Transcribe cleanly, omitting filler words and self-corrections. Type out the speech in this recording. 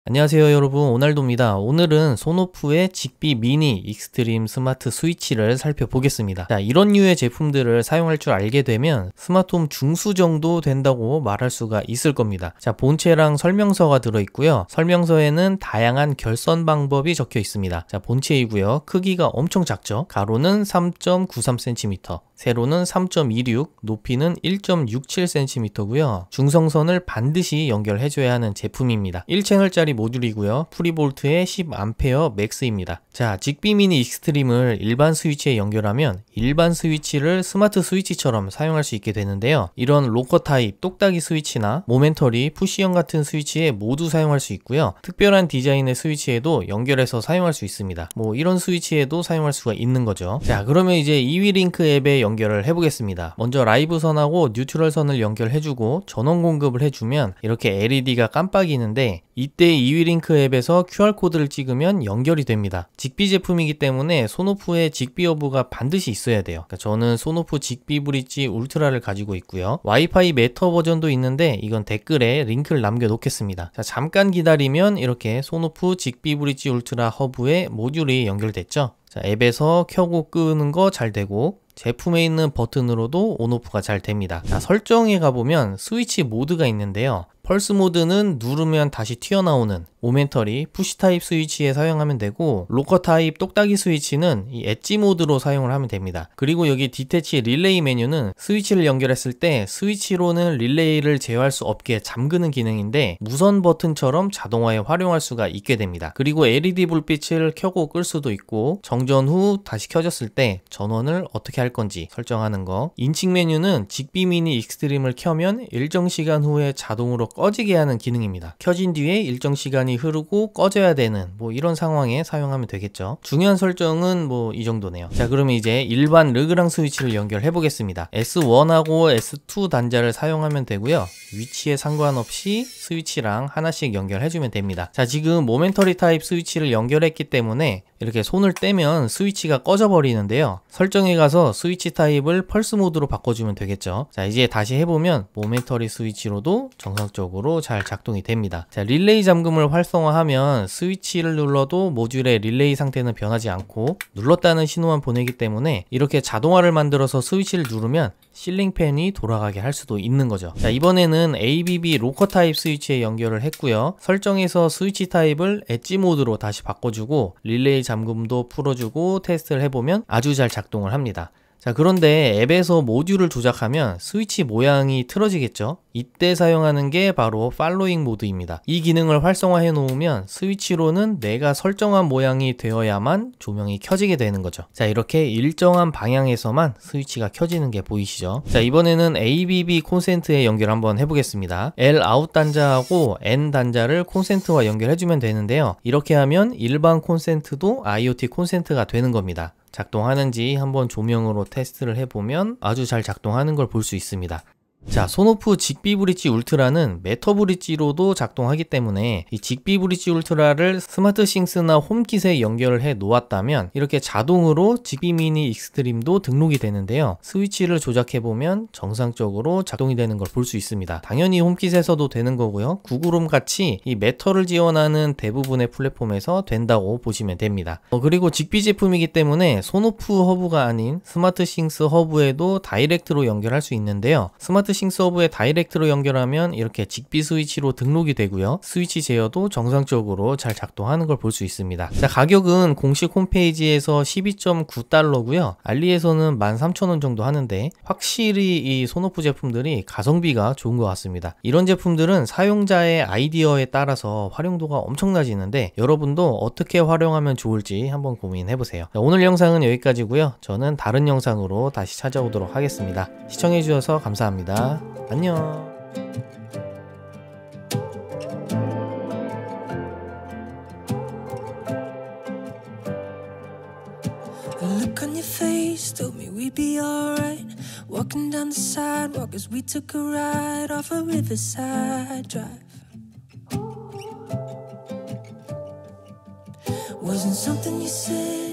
안녕하세요 여러분, 오날도입니다. 오늘은 소노프의 직비 미니 익스트림 스마트 스위치를 살펴보겠습니다. 자, 이런 류의 제품들을 사용할 줄 알게 되면 스마트홈 중수 정도 된다고 말할 수가 있을 겁니다. 자, 본체랑 설명서가 들어있고요. 설명서에는 다양한 결선 방법이 적혀 있습니다. 자, 본체이고요. 크기가 엄청 작죠. 가로는 3.93cm, 세로는 3.26, 높이는 1.67cm고요. 중성선을 반드시 연결해줘야 하는 제품입니다. 1채널짜리 모듈이고요. 프리볼트의 10A 맥스입니다. 자, 직비 미니 익스트림을 일반 스위치에 연결하면 일반 스위치를 스마트 스위치처럼 사용할 수 있게 되는데요. 이런 로커 타입 똑딱이 스위치나 모멘터리, 푸시형 같은 스위치에 모두 사용할 수 있고요. 특별한 디자인의 스위치에도 연결해서 사용할 수 있습니다. 이런 스위치에도 사용할 수가 있는 거죠. 자, 그러면 이제 이위링크 앱에 연결을 해보겠습니다. 먼저 라이브 선하고 뉴트럴 선을 연결해주고 전원 공급을 해주면 이렇게 LED가 깜빡이는데, 이때 이위링크 앱에서 QR코드를 찍으면 연결이 됩니다. 직비 제품이기 때문에 소노프의 직비 여부가 반드시 있어야 돼요. 그러니까 저는 소노프 직비 브릿지 울트라를 가지고 있고요. 와이파이 메터 버전도 있는데 이건 댓글에 링크를 남겨 놓겠습니다. 자, 잠깐 기다리면 이렇게 소노프 직비 브릿지 울트라 허브에 모듈이 연결됐죠. 자, 앱에서 켜고 끄는 거 잘 되고, 제품에 있는 버튼으로도 온오프가 잘 됩니다. 자, 설정에 가보면 스위치 모드가 있는데요. 펄스 모드는 누르면 다시 튀어나오는 모멘터리, 푸시 타입 스위치에 사용하면 되고, 로커 타입 똑딱이 스위치는 이 엣지 모드로 사용을 하면 됩니다. 그리고 여기 디태치 릴레이 메뉴는 스위치를 연결했을 때 스위치로는 릴레이를 제어할 수 없게 잠그는 기능인데, 무선 버튼처럼 자동화에 활용할 수가 있게 됩니다. 그리고 LED 불빛을 켜고 끌 수도 있고, 정전 후 다시 켜졌을 때 전원을 어떻게 할 건지 설정하는 거. 인칭 메뉴는 직비 미니 익스트림을 켜면 일정 시간 후에 자동으로 꺼지게 하는 기능입니다. 켜진 뒤에 일정 시간이 흐르고 꺼져야 되는 이런 상황에 사용하면 되겠죠. 중요한 설정은 이 정도네요. 자, 그러면 이제 일반 르그랑 스위치를 연결해 보겠습니다. S1하고 S2 단자를 사용하면 되고요. 위치에 상관없이 스위치랑 하나씩 연결해주면 됩니다. 자, 지금 모멘터리 타입 스위치를 연결했기 때문에 이렇게 손을 떼면 스위치가 꺼져 버리는데요. 설정에 가서 스위치 타입을 펄스 모드로 바꿔주면 되겠죠. 자, 이제 다시 해보면 모멘터리 스위치로도 정상적으로 잘 작동이 됩니다. 자, 릴레이 잠금을 활성화하면 스위치를 눌러도 모듈의 릴레이 상태는 변하지 않고 눌렀다는 신호만 보내기 때문에 이렇게 자동화를 만들어서 스위치를 누르면 실링팬이 돌아가게 할 수도 있는 거죠. 자, 이번에는 ABB 로커 타입 스위치에 연결을 했고요. 설정에서 스위치 타입을 엣지 모드로 다시 바꿔주고 릴레이 잠금도 풀어주고 테스트를 해보면 아주 잘 작동을 합니다. 자, 그런데 앱에서 모듈을 조작하면 스위치 모양이 틀어지겠죠? 이때 사용하는 게 바로 팔로잉 모드입니다. 이 기능을 활성화해 놓으면 스위치로는 내가 설정한 모양이 되어야만 조명이 켜지게 되는 거죠. 자, 이렇게 일정한 방향에서만 스위치가 켜지는 게 보이시죠? 자, 이번에는 ABB 콘센트에 연결 한번 해보겠습니다. L 아웃 단자하고 N 단자를 콘센트와 연결해주면 되는데요. 이렇게 하면 일반 콘센트도 IoT 콘센트가 되는 겁니다. 작동하는지 한번 조명으로 테스트를 해보면 아주 잘 작동하는 걸 볼 수 있습니다. 자, 소노프 직비 브릿지 울트라는 메터 브릿지로도 작동하기 때문에 이 직비 브릿지 울트라를 스마트 싱스나 홈킷에 연결을 해 놓았다면 이렇게 자동으로 직비 미니 익스트림도 등록이 되는데요. 스위치를 조작해 보면 정상적으로 작동이 되는 걸 볼 수 있습니다. 당연히 홈킷에서도 되는 거고요. 구글홈 같이 이 메터를 지원하는 대부분의 플랫폼에서 된다고 보시면 됩니다. 그리고 직비 제품이기 때문에 소노프 허브가 아닌 스마트 싱스 허브에도 다이렉트로 연결할 수 있는데요. 스마트 싱스 허브에 다이렉트로 연결하면 이렇게 직비 스위치로 등록이 되고요. 스위치 제어도 정상적으로 잘 작동하는 걸 볼 수 있습니다. 자, 가격은 공식 홈페이지에서 12.9달러고요. 알리에서는 13,000원 정도 하는데 확실히 이 소노프 제품들이 가성비가 좋은 것 같습니다. 이런 제품들은 사용자의 아이디어에 따라서 활용도가 엄청나지는데 여러분도 어떻게 활용하면 좋을지 한번 고민해보세요. 자, 오늘 영상은 여기까지고요. 저는 다른 영상으로 다시 찾아오도록 하겠습니다. 시청해주셔서 감사합니다. 안녕. A look on your face told me we'd be alright. Walking down the sidewalk as we took a ride off a riverside drive. Wasn't something you said